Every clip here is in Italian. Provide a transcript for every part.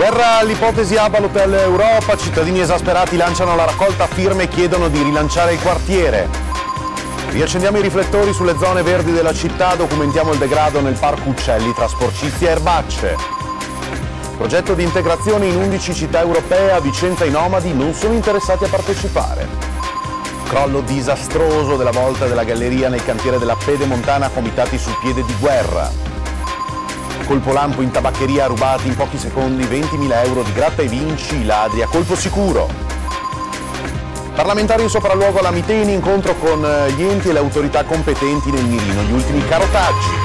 Guerra all'ipotesi hub all'Hotel Europa, cittadini esasperati lanciano la raccolta firme e chiedono di rilanciare il quartiere. Riaccendiamo i riflettori sulle zone verdi della città, documentiamo il degrado nel Parco Uccelli tra sporcizie e erbacce. Progetto di integrazione in 11 città europee, a Vicenza i nomadi non sono interessati a partecipare. Crollo disastroso della volta della galleria nel cantiere della Pedemontana, comitati sul piede di guerra. Colpo lampo in tabaccheria, rubati in pochi secondi 20.000 euro di gratta e vinci, i ladri a colpo sicuro. Parlamentari in sopralluogo alla Miteni, incontro con gli enti e le autorità competenti nel mirino, gli ultimi carotaggi.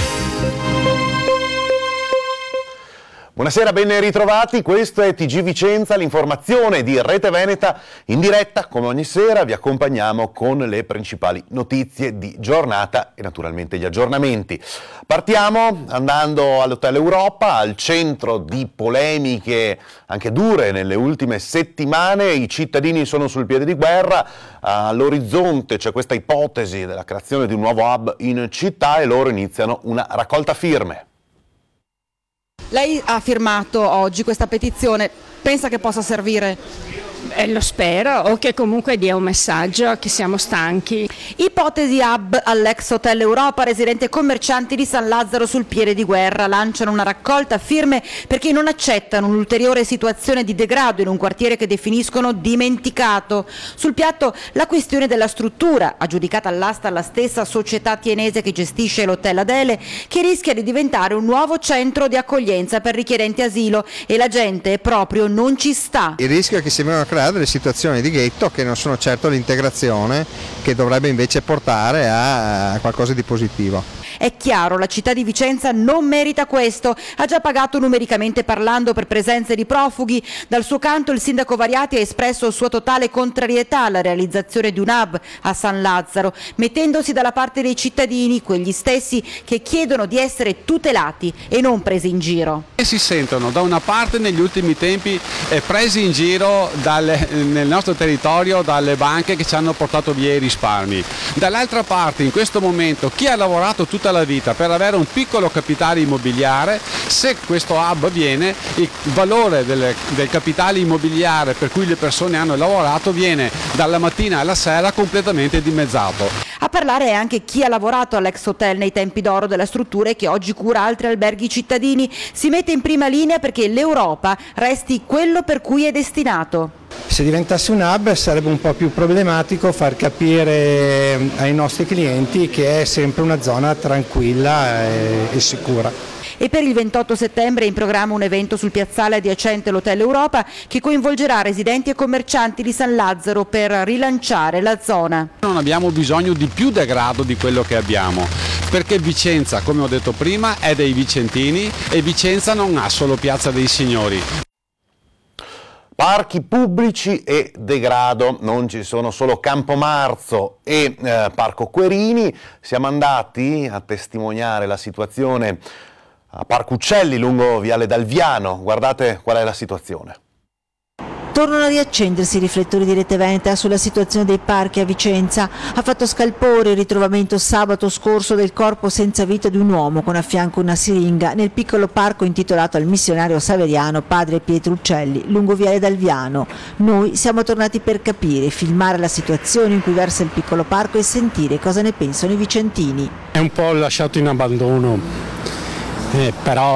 Buonasera, ben ritrovati, questo è TG Vicenza, l'informazione di Rete Veneta in diretta, come ogni sera vi accompagniamo con le principali notizie di giornata e naturalmente gli aggiornamenti. Partiamo andando all'Hotel Europa, al centro di polemiche anche dure nelle ultime settimane, i cittadini sono sul piede di guerra, all'orizzonte c'è questa ipotesi della creazione di un nuovo hub in città e loro iniziano una raccolta firme. Lei ha firmato oggi questa petizione, pensa che possa servire? Lo spero, o che comunque dia un messaggio che siamo stanchi. Ipotesi hub all'ex Hotel Europa, residenti e commercianti di San Lazzaro sul piede di guerra lanciano una raccolta firme perché non accettano un'ulteriore situazione di degrado in un quartiere che definiscono dimenticato. Sul piatto la questione della struttura, aggiudicata all'asta alla stessa società tienese che gestisce l'Hotel Adele, che rischia di diventare un nuovo centro di accoglienza per richiedenti asilo e la gente proprio non ci sta. Il rischio è che si vengono a creare delle situazioni di ghetto che non sono certo l'integrazione che dovrebbe invece portare a qualcosa di positivo. È chiaro, la città di Vicenza non merita questo, ha già pagato numericamente parlando per presenze di profughi. Dal suo canto il sindaco Variati ha espresso sua totale contrarietà alla realizzazione di un hub a San Lazzaro, mettendosi dalla parte dei cittadini, quegli stessi che chiedono di essere tutelati e non presi in giro. E si sentono da una parte negli ultimi tempi presi in giro nel nostro territorio dalle banche che ci hanno portato via i risparmi, dall'altra parte in questo momento chi ha lavorato tutta la vita per avere un piccolo capitale immobiliare, se questo hub avviene il valore del capitale immobiliare per cui le persone hanno lavorato viene dalla mattina alla sera completamente dimezzato. A parlare è anche chi ha lavorato all'ex hotel nei tempi d'oro della struttura e che oggi cura altri alberghi cittadini, si mette in prima linea perché l'Europa resti quello per cui è destinato. Se diventasse un hub sarebbe un po' più problematico far capire ai nostri clienti che è sempre una zona tranquilla e sicura. E per il 28 settembre è in programma un evento sul piazzale adiacente all'Hotel Europa che coinvolgerà residenti e commercianti di San Lazzaro per rilanciare la zona. Non abbiamo bisogno di più degrado di quello che abbiamo, perché Vicenza, come ho detto prima, è dei vicentini e Vicenza non ha solo Piazza dei Signori. Parchi pubblici e degrado, non ci sono solo Campomarzo e Parco Querini, siamo andati a testimoniare la situazione a Parco Uccelli lungo Viale Dalviano, guardate qual è la situazione. Tornano a riaccendersi i riflettori di Rete Veneta sulla situazione dei parchi a Vicenza. Ha fatto scalpore il ritrovamento sabato scorso del corpo senza vita di un uomo con a fianco una siringa nel piccolo parco intitolato al missionario saveriano padre Pietro Uccelli, lungo Viale Dalviano. Noi siamo tornati per capire, filmare la situazione in cui versa il piccolo parco e sentire cosa ne pensano i vicentini. È un po' lasciato in abbandono, però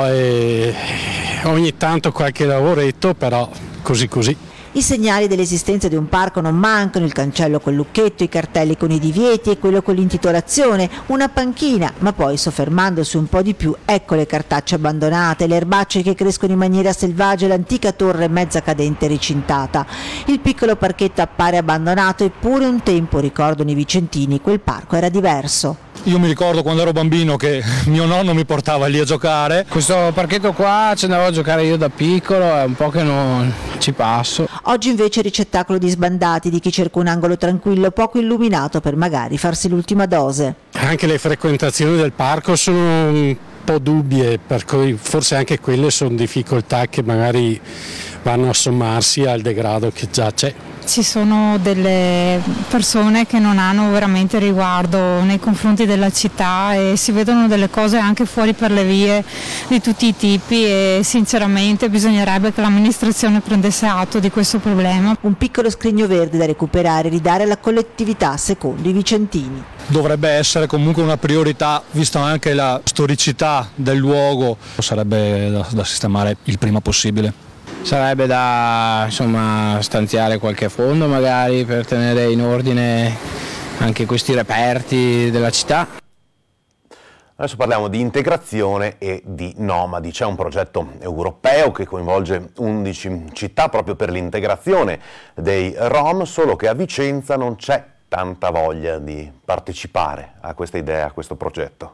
ogni tanto qualche lavoretto, però così. I segnali dell'esistenza di un parco non mancano, il cancello col lucchetto, i cartelli con i divieti e quello con l'intitolazione, una panchina, ma poi soffermandosi un po' di più, ecco le cartacce abbandonate, le erbacce che crescono in maniera selvaggia e l'antica torre mezza cadente e recintata. Il piccolo parchetto appare abbandonato, eppure un tempo, ricordano i vicentini, quel parco era diverso. Io mi ricordo quando ero bambino che mio nonno mi portava lì a giocare. Questo parchetto qua ci andavo a giocare io da piccolo, è un po' che non ci passo. Oggi invece ricettacolo di sbandati, di chi cerca un angolo tranquillo, poco illuminato per magari farsi l'ultima dose. Anche le frequentazioni del parco sono un po' dubbie, per cui forse anche quelle sono difficoltà che magari vanno a sommarsi al degrado che già c'è. ci sono delle persone che non hanno veramente riguardo nei confronti della città e si vedono delle cose anche fuori per le vie di tutti i tipi e sinceramente bisognerebbe che l'amministrazione prendesse atto di questo problema. Un piccolo scrigno verde da recuperare e ridare alla collettività, secondo i vicentini. Dovrebbe essere comunque una priorità, vista anche la storicità del luogo, sarebbe da sistemare il prima possibile. Sarebbe da stanziare qualche fondo magari per tenere in ordine anche questi reperti della città. Adesso parliamo di integrazione e di nomadi. C'è un progetto europeo che coinvolge 11 città proprio per l'integrazione dei Rom, solo che a Vicenza non c'è tanta voglia di partecipare a questa idea, a questo progetto.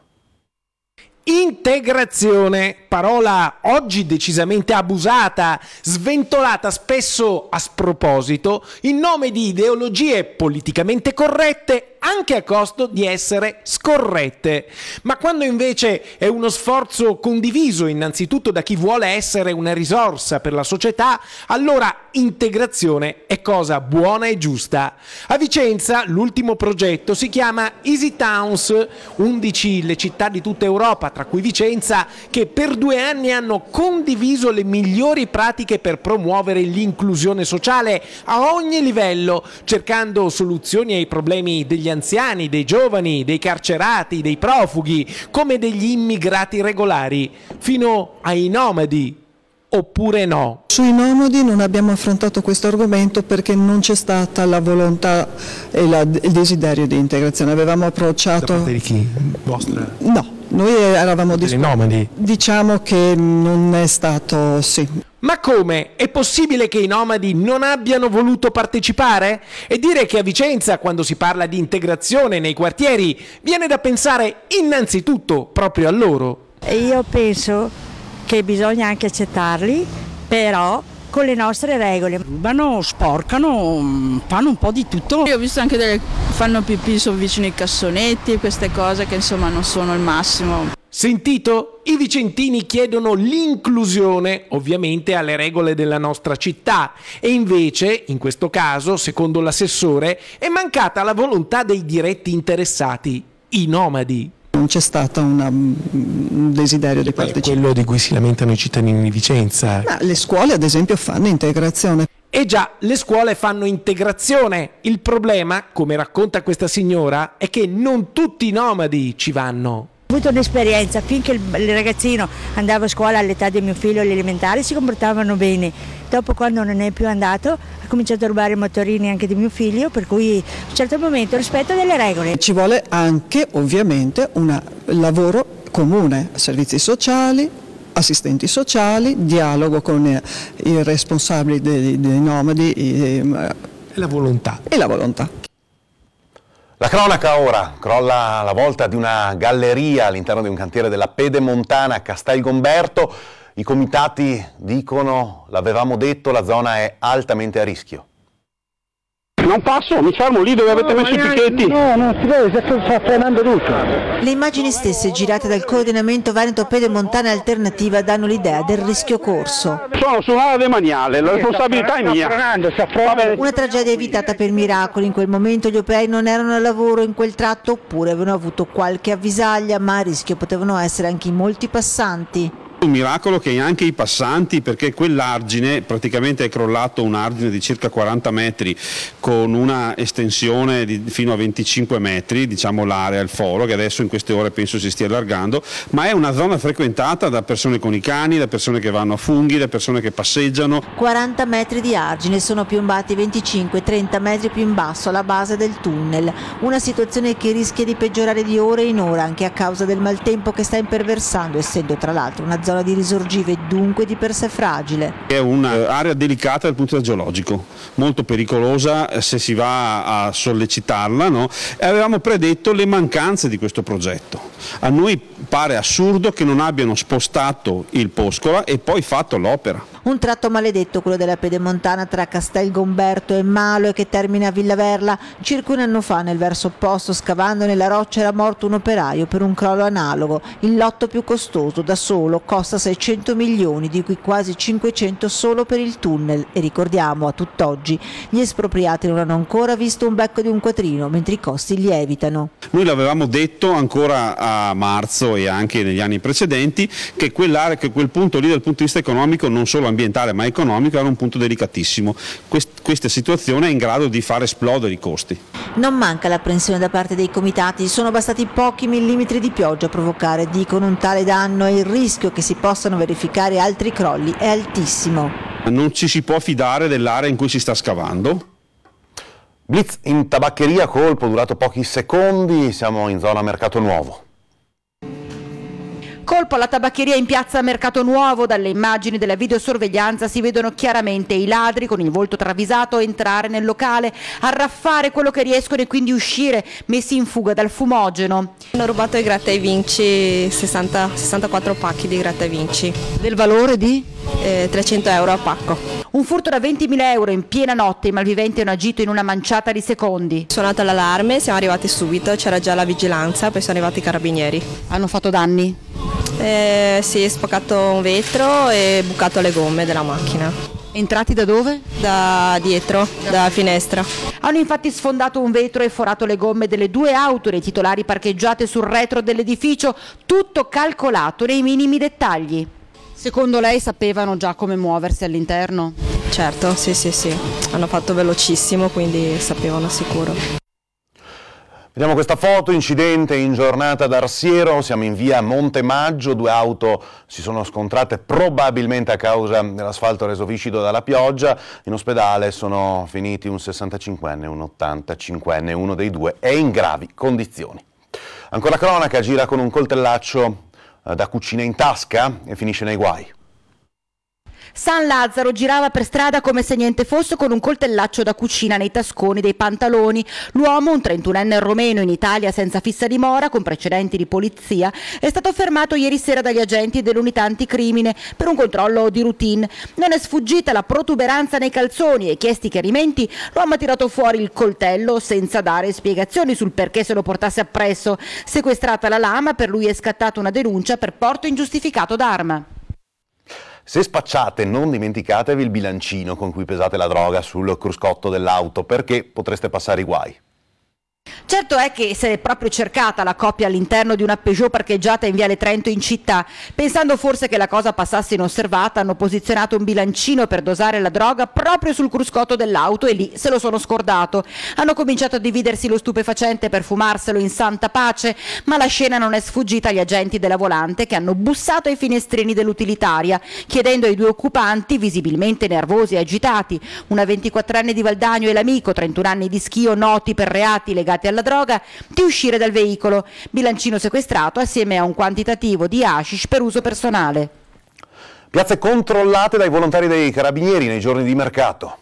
Integrazione, parola oggi decisamente abusata, sventolata spesso a sproposito in nome di ideologie politicamente corrette anche a costo di essere scorrette. Ma quando invece è uno sforzo condiviso innanzitutto da chi vuole essere una risorsa per la società, allora integrazione è cosa buona e giusta. A Vicenza l'ultimo progetto si chiama Easy Towns, 11 le città di tutta Europa, tra cui Vicenza, che per 2 anni hanno condiviso le migliori pratiche per promuovere l'inclusione sociale a ogni livello, cercando soluzioni ai problemi degli anziani, dei giovani, dei carcerati, dei profughi, come degli immigrati regolari, fino ai nomadi. Oppure no? Sui nomadi non abbiamo affrontato questo argomento perché non c'è stata la volontà e il desiderio di integrazione. Avevamo approcciato... Da parte di chi? Vostra? No, noi eravamo nomadi. Diciamo che non è stato sì. Ma come? È possibile che i nomadi non abbiano voluto partecipare? E dire che a Vicenza, quando si parla di integrazione nei quartieri, viene da pensare innanzitutto proprio a loro. Io penso che bisogna anche accettarli, però con le nostre regole. Rubano, sporcano, fanno un po' di tutto. Io ho visto anche fanno pipì vicino ai cassonetti, queste cose che insomma non sono il massimo. Sentito? I vicentini chiedono l'inclusione, ovviamente alle regole della nostra città, e invece, in questo caso, secondo l'assessore, è mancata la volontà dei diretti interessati, i nomadi. Non c'è stato un desiderio di partecipare. Quello di cui si lamentano i cittadini di Vicenza. Ma le scuole, ad esempio, fanno integrazione. E già, le scuole fanno integrazione. Il problema, come racconta questa signora, è che non tutti i nomadi ci vanno. Ho avuto un'esperienza, finché il ragazzino andava a scuola all'età di mio figlio alle elementari si comportavano bene, dopo quando non è più andato ha cominciato a rubare i motorini anche di mio figlio, per cui a un certo momento rispetto delle regole. Ci vuole anche ovviamente un lavoro comune, servizi sociali, assistenti sociali, dialogo con i responsabili dei nomadi e la volontà. E la volontà. La cronaca ora, crolla la volta di una galleria all'interno di un cantiere della Pedemontana a Castelgomberto. I comitati dicono, l'avevamo detto, la zona è altamente a rischio. Non passo, mi fermo lì dove avete messo i picchetti. No, non si vede, sta frenando tutto. Le immagini stesse girate dal coordinamento Veneto Pedemontana Alternativa danno l'idea del rischio corso. Sono su un'area demaniale, la responsabilità è mia. Una tragedia evitata per miracolo. In quel momento gli operai non erano al lavoro in quel tratto oppure avevano avuto qualche avvisaglia, ma a rischio potevano essere anche molti passanti. Un miracolo che anche i passanti, perché quell'argine praticamente è crollato, un argine di circa 40 metri con una estensione fino a 25 metri, diciamo l'area, il foro, che adesso in queste ore penso si stia allargando, ma è una zona frequentata da persone con i cani, da persone che vanno a funghi, da persone che passeggiano. 40 metri di argine sono piombati 25-30 metri più in basso alla base del tunnel, una situazione che rischia di peggiorare di ora in ora anche a causa del maltempo che sta imperversando, essendo tra l'altro una zona di risorgiva e dunque di per sé fragile. È un'area delicata dal punto geologico, molto pericolosa se si va a sollecitarla, no? E avevamo predetto le mancanze di questo progetto. A noi pare assurdo che non abbiano spostato il Poscola e poi fatto l'opera. Un tratto maledetto quello della pedemontana tra Castel Gomberto e Malo, e che termina a Villaverla. Circa un anno fa, nel verso opposto, scavando nella roccia, era morto un operaio per un crollo analogo. Il lotto più costoso, da solo, costa 600 milioni, di cui quasi 500 solo per il tunnel. E ricordiamo, a tutt'oggi, gli espropriati non hanno ancora visto un becco di un quattrino, mentre i costi lievitano. Noi l'avevamo detto ancora a marzo e anche negli anni precedenti che quell'area, che quel punto lì dal punto di vista economico, non solo ambientale ma economico, era un punto delicatissimo. Questa situazione è in grado di far esplodere i costi. Non manca l'apprensione da parte dei comitati, sono bastati pochi millimetri di pioggia a provocare, dicono, un tale danno, e il rischio che si possano verificare altri crolli è altissimo. Non ci si può fidare dell'area in cui si sta scavando. Blitz in tabaccheria, colpo durato pochi secondi, siamo in zona Mercato Nuovo. Colpo alla tabaccheria in piazza Mercato Nuovo. Dalle immagini della videosorveglianza si vedono chiaramente i ladri con il volto travisato entrare nel locale, arraffare quello che riescono e quindi uscire, messi in fuga dal fumogeno. Hanno rubato i gratta e vinci, 64 pacchi di gratta e vinci. Del valore di? 300 euro a pacco. Un furto da 20.000 euro in piena notte. I malviventi hanno agito in una manciata di secondi. Suonato l'allarme, siamo arrivati subito, c'era già la vigilanza, poi sono arrivati i carabinieri. Hanno fatto danni? Sì, è spaccato un vetro e bucato le gomme della macchina. Entrati da dove? Da dietro, dalla finestra. Hanno infatti sfondato un vetro e forato le gomme delle 2 auto dei titolari parcheggiate sul retro dell'edificio, tutto calcolato nei minimi dettagli. Secondo lei sapevano già come muoversi all'interno? Certo, sì. Hanno fatto velocissimo, quindi sapevano sicuro. Vediamo questa foto, incidente in giornata ad Arsiero, siamo in via Montemaggio, 2 auto si sono scontrate probabilmente a causa dell'asfalto reso viscido dalla pioggia. In ospedale sono finiti un 65enne e un 85enne, uno dei 2 è in gravi condizioni. Ancora cronaca, gira con un coltellaccio da cucina in tasca e finisce nei guai. San Lazzaro girava per strada come se niente fosse con un coltellaccio da cucina nei tasconi dei pantaloni. L'uomo, un 31enne romeno in Italia senza fissa dimora, con precedenti di polizia, è stato fermato ieri sera dagli agenti dell'unità anticrimine per un controllo di routine. Non è sfuggita la protuberanza nei calzoni e, chiesti chiarimenti, l'uomo ha tirato fuori il coltello senza dare spiegazioni sul perché se lo portasse appresso. Sequestrata la lama, per lui è scattata una denuncia per porto ingiustificato d'arma. Se spacciate, non dimenticatevi il bilancino con cui pesate la droga sul cruscotto dell'auto, perché potreste passare i guai. Certo è che se è proprio cercata la coppia all'interno di una Peugeot parcheggiata in Viale Trento in città, pensando forse che la cosa passasse inosservata, hanno posizionato un bilancino per dosare la droga proprio sul cruscotto dell'auto e lì se lo sono scordato. Hanno cominciato a dividersi lo stupefacente per fumarselo in santa pace, ma la scena non è sfuggita agli agenti della Volante, che hanno bussato ai finestrini dell'utilitaria, chiedendo ai 2 occupanti, visibilmente nervosi e agitati, una 24enne di Valdagno e l'amico, 31 anni di Schio, noti per reati legati alla droga, di uscire dal veicolo. Bilancino sequestrato assieme a un quantitativo di hashish per uso personale. Piazze controllate dai volontari dei carabinieri nei giorni di mercato.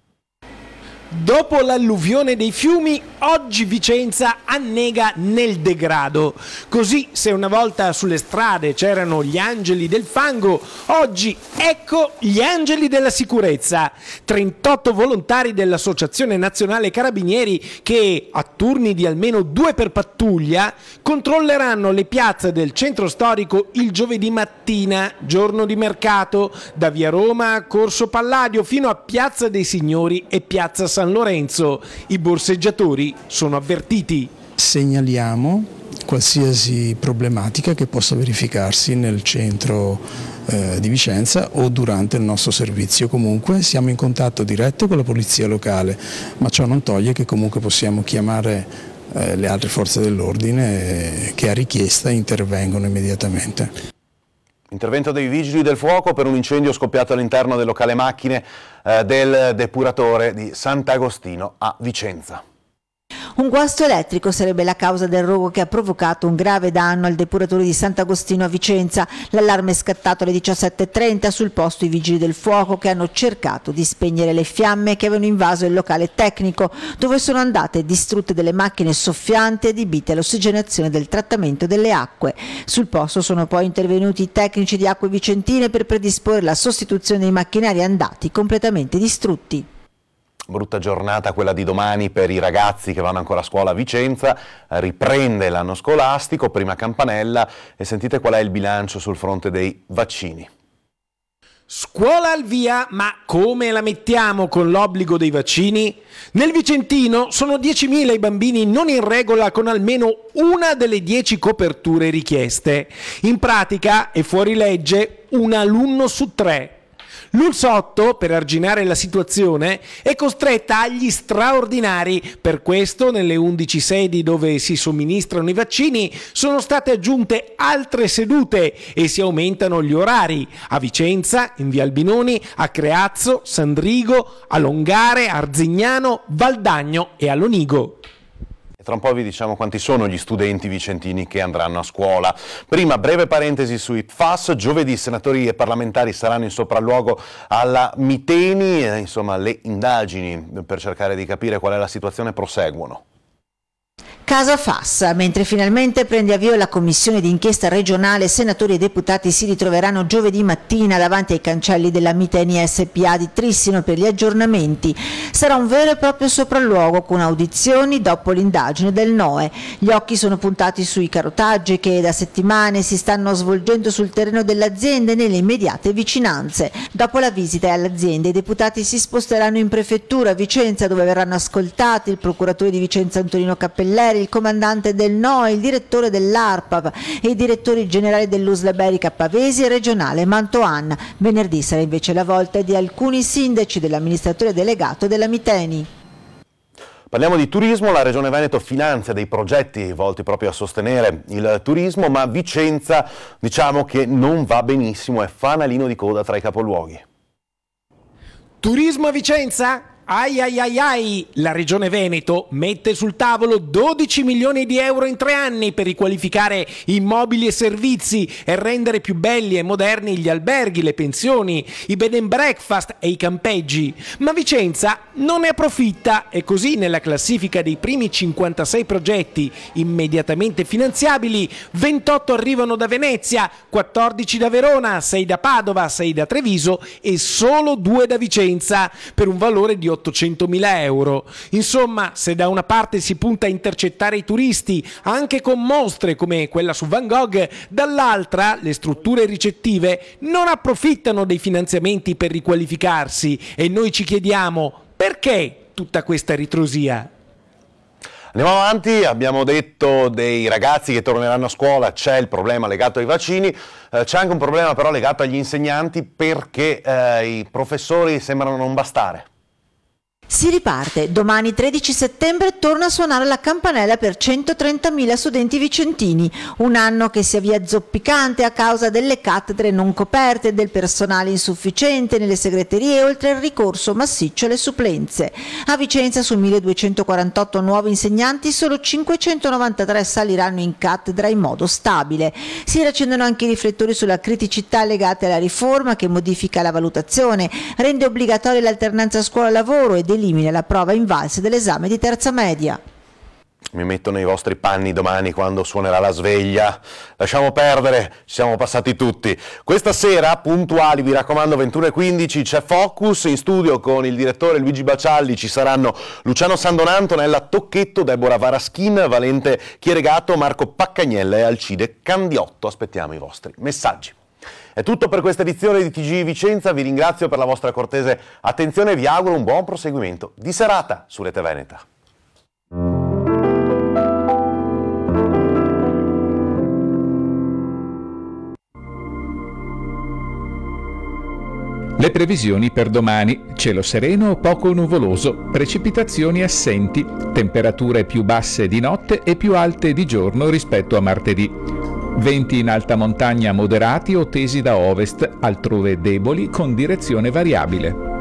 Dopo l'alluvione dei fiumi, oggi Vicenza annega nel degrado. Così, se una volta sulle strade c'erano gli angeli del fango, oggi ecco gli angeli della sicurezza. 38 volontari dell'Associazione Nazionale Carabinieri che, a turni di almeno 2 per pattuglia, controlleranno le piazze del centro storico il giovedì mattina, giorno di mercato, da via Roma, Corso Palladio fino a Piazza dei Signori e Piazza San Lorenzo. I borseggiatori sono avvertiti. Segnaliamo qualsiasi problematica che possa verificarsi nel centro di Vicenza o durante il nostro servizio. Comunque siamo in contatto diretto con la polizia locale, ma ciò non toglie che comunque possiamo chiamare le altre forze dell'ordine che a richiesta intervengono immediatamente. Intervento dei vigili del fuoco per un incendio scoppiato all'interno del locale macchine del depuratore di Sant'Agostino a Vicenza. Un guasto elettrico sarebbe la causa del rogo che ha provocato un grave danno al depuratore di Sant'Agostino a Vicenza. L'allarme è scattato alle 17:30, sul posto i vigili del fuoco che hanno cercato di spegnere le fiamme che avevano invaso il locale tecnico, dove sono andate distrutte delle macchine soffianti adibite all'ossigenazione del trattamento delle acque. Sul posto sono poi intervenuti i tecnici di Acque Vicentine per predisporre la sostituzione dei macchinari andati completamente distrutti. Brutta giornata quella di domani per i ragazzi che vanno ancora a scuola a Vicenza, riprende l'anno scolastico, prima campanella, e sentite qual è il bilancio sul fronte dei vaccini. Scuola al via, ma come la mettiamo con l'obbligo dei vaccini? Nel Vicentino sono 10.000 i bambini non in regola con almeno una delle 10 coperture richieste. In pratica è fuori legge un alunno su 3. L'Ulsotto, per arginare la situazione, è costretta agli straordinari. Per questo, nelle 11 sedi dove si somministrano i vaccini, sono state aggiunte altre sedute e si aumentano gli orari. A Vicenza, in via Albinoni, a Creazzo, Sandrigo, a Longare, Arzignano, Valdagno e a Lonigo. Tra un po' vi diciamo quanti sono gli studenti vicentini che andranno a scuola. Prima, breve parentesi sui PFAS. Giovedì senatori e parlamentari saranno in sopralluogo alla Miteni. Insomma, le indagini per cercare di capire qual è la situazione proseguono. Casa Fassa, mentre finalmente prende avvio la commissione d'inchiesta regionale, senatori e deputati si ritroveranno giovedì mattina davanti ai cancelli della Miteni SPA di Trissino per gli aggiornamenti. Sarà un vero e proprio sopralluogo con audizioni dopo l'indagine del NOE. Gli occhi sono puntati sui carotaggi che da settimane si stanno svolgendo sul terreno dell'azienda e nelle immediate vicinanze. Dopo la visita all'azienda i deputati si sposteranno in prefettura a Vicenza, dove verranno ascoltati il procuratore di Vicenza Antonino Cappelleri, il comandante del NOE, il direttore dell'ARPAV e i direttori generali dell'USL Iberica Pavesi e regionale Mantoan. Venerdì sarà invece la volta di alcuni sindaci, dell'amministratore delegato della Miteni. Parliamo di turismo. La Regione Veneto finanzia dei progetti volti proprio a sostenere il turismo, ma Vicenza diciamo che non va benissimo, è fanalino di coda tra i capoluoghi. Turismo a Vicenza? Ai ai ai ai, la Regione Veneto mette sul tavolo 12 milioni di euro in 3 anni per riqualificare immobili e servizi e rendere più belli e moderni gli alberghi, le pensioni, i bed and breakfast e i campeggi. Ma Vicenza non ne approfitta e così nella classifica dei primi 56 progetti immediatamente finanziabili, 28 arrivano da Venezia, 14 da Verona, 6 da Padova, 6 da Treviso e solo 2 da Vicenza, per un valore di 800.000 euro. Insomma, se da una parte si punta a intercettare i turisti anche con mostre come quella su Van Gogh, dall'altra le strutture ricettive non approfittano dei finanziamenti per riqualificarsi e noi ci chiediamo perché tutta questa ritrosia. Andiamo avanti, abbiamo detto dei ragazzi che torneranno a scuola, c'è il problema legato ai vaccini, c'è anche un problema però legato agli insegnanti perché i professori sembrano non bastare. Si riparte. Domani 13 settembre torna a suonare la campanella per 130.000 studenti vicentini, un anno che si avvia zoppicante a causa delle cattedre non coperte, del personale insufficiente nelle segreterie, oltre al ricorso massiccio alle supplenze. A Vicenza su 1.248 nuovi insegnanti solo 593 saliranno in cattedra in modo stabile. Si riaccendono anche i riflettori sulla criticità legate alla riforma che modifica la valutazione, rende obbligatoria l'alternanza scuola-lavoro ed elimina la prova invalsa dell'esame di terza media. Mi metto nei vostri panni domani quando suonerà la sveglia. Lasciamo perdere, ci siamo passati tutti. Questa sera, puntuali, vi raccomando, 21:15, c'è Focus. In studio con il direttore Luigi Bacialli ci saranno Luciano Sandonan, Antonella Tocchetto, Deborah Varaschin, Valente Chieregato, Marco Paccagnella e Alcide Candiotto. Aspettiamo i vostri messaggi. È tutto per questa edizione di TG Vicenza, vi ringrazio per la vostra cortese attenzione e vi auguro un buon proseguimento di serata su Rete Veneta. Le previsioni per domani: cielo sereno o poco nuvoloso, precipitazioni assenti, temperature più basse di notte e più alte di giorno rispetto a martedì. Venti in alta montagna moderati o tesi da ovest, altrove deboli con direzione variabile.